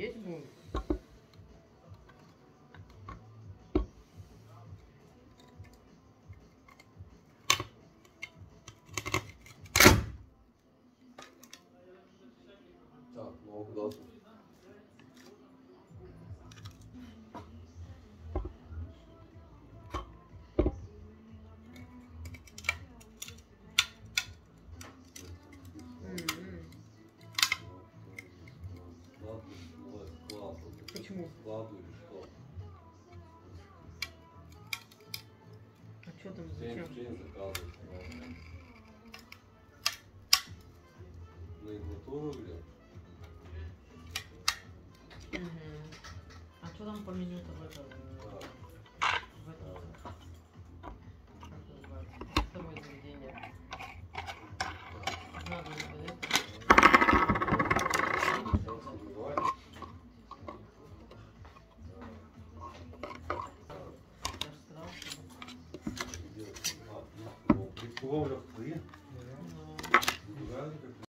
есть будет? Так, ну куда тут? Почему? Складу или что? А что там, Чейн зачем? заказывать. На игнатуру или? А что там по меню-то в этом? В этом? Как называется? Второе заведение. Надо это. Ловля в твои? Ну. Разные